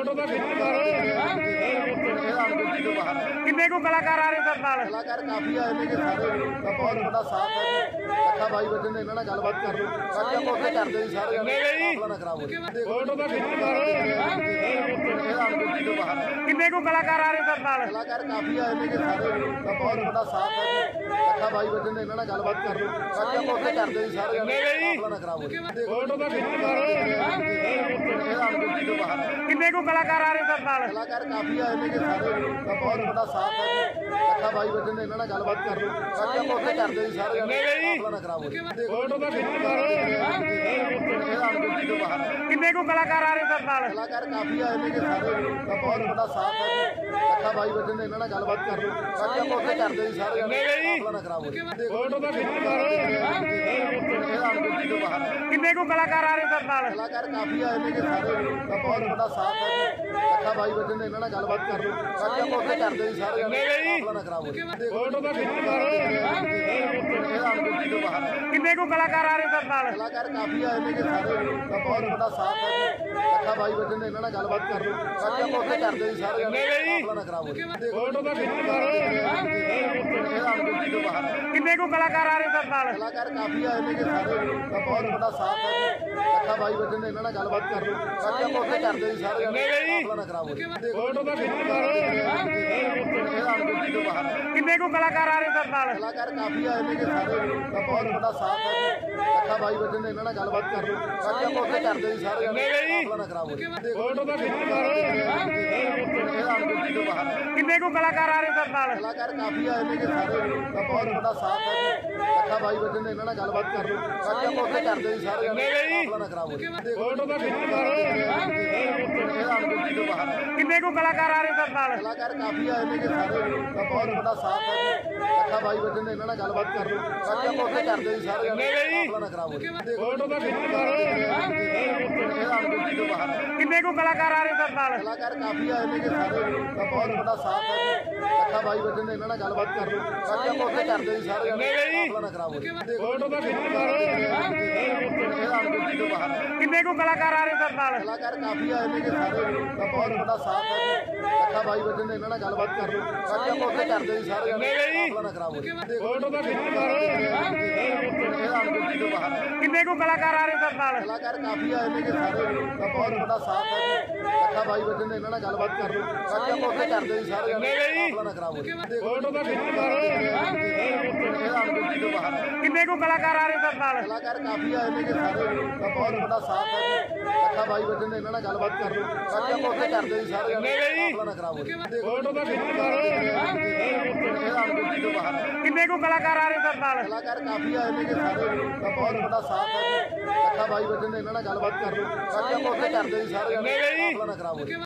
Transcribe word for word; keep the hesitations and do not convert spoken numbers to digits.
किन्ने को कलाकार आ रहे सर नाल कलाकार काफी आए ने सारे बहुत बड़ा साथ है अच्छा भाई बच्चे ने इन्होंने गलबात कर लो बाकी हम उत्थे करते जी सारे अपना खराब हो किन्ने को कलाकार आ रहे सर नाल कलाकार काफी आए ने सारे बहुत बड़ा साथ है अच्छा भाई बच्चे ने इन्होंने गलबात कर लो बाकी हम उत्थे करते जी सारे अपना खराब हो किन्ने को कलाकार आ रहे सर नाल कलाकार काफी आए ने सारे बहुत बड़ा साथ है अच्छा भाई बच्चे ने इन्होंने गलबात कर लो बाकी हम उत्थे करते जी सारे अपना खराब हो किन्ने को कलाकार आ रहे सर नाल कलाकार काफी आए ने सारे बहुत बड़ा साथ है अच्छा भाई बच्चे ने इन्होंने गलबात कर लो बाकी हम उत्थे करते जी सारे अपना खराब हो किन्ने को कलाकार आ रहे सर नाल कलाकार काफी आए ने सारे बहुत बड़ा साथ है अच्छा भाई बच्चे ने इन्होंने गलबात कर लो बाकी हम उत्थे करते जी सारे अपना खराब हो किन्ने को कलाकार आ रहे सर नाल कलाकार काफी आए ने सारे बहुत बड़ा साथ है अच्छा भाई बच्चे ने इन्होंने गलबात कर लो बाकी हम उत्थे करते जी सारे अपना खराब हो किन्ने को कलाकार आ रहे सर नाल कलाकार काफी आए ने सारे बहुत बड़ा साथ है अच्छा भाई बच्चे ने इन्होंने गलबात कर लो बाकी हम उत्थे करते जी सारे अपना खराब हो किन्ने को कलाकार आ रहे सर नाल कलाकार काफी आए ने सारे बहुत बड़ा साथ है अच्छा भाई बच्चे ने इन्होंने गलबात कर लो बाकी हम उत्थे करते जी सारे अपना खराब हो किन्ने को कलाकार आ रहे सर नाल कलाकार काफी आए ने सारे बहुत बड़ा साथ है अच्छा भाई बच्चे ने इन्होंने गलबात कर लो बाकी हम उत्थे करते जी सारे अपना खराब हो किन्ने को कलाकार आ रहे सर नाल कलाकार काफी आए ने सारे बहुत बड़ा साथ है अच्छा भाई बच्चे ने इन्होंने गलबात कर लो बाकी हम उत्थे करते जी सारे अपना खराब हो किन्ने को कलाकार आ रहे सर नाल कलाकार काफी आए ने सारे बहुत बड़ा साथ है अच्छा भाई बच्चे ने इन्होंने गलबात कर लो बाकी हम उत्थे करते जी सारे अपना खराब हो किन्ने को कलाकार आ रहे सर नाल कलाकार काफी आए ने सारे बहुत बड़ा साथ है अच्छा भाई बच्चे ने इन्होंने गलबात कर लो बाकी हम उत्थे करते जी सारे अपना खराब हो किन्ने को कलाकार आ रहे सर नाल कलाकार काफी आए ने सारे बहुत बड़ा साथ है अच्छा भाई बच्चे ने इन्होंने गलबात कर लो बाकी हम उत्थे करते जी सारे अपना खराब हो किन्ने को कलाकार आ रहे सर नाल कलाकार काफी आए ने सारे बहुत बड़ा साथ है अच्छा भाई बच्चे ने इन्होंने गलबात कर लो बाकी हम उत्थे करते जी सारे अपना खराब हो किन्ने को कलाकार आ रहे सर नाल कलाकार काफी आए ने सारे बहुत बड़ा साथ है अच्छा भाई बच्चे ने इन्होंने गलबात कर लो बाकी हम उत्थे करते जी सारे अपना खराब हो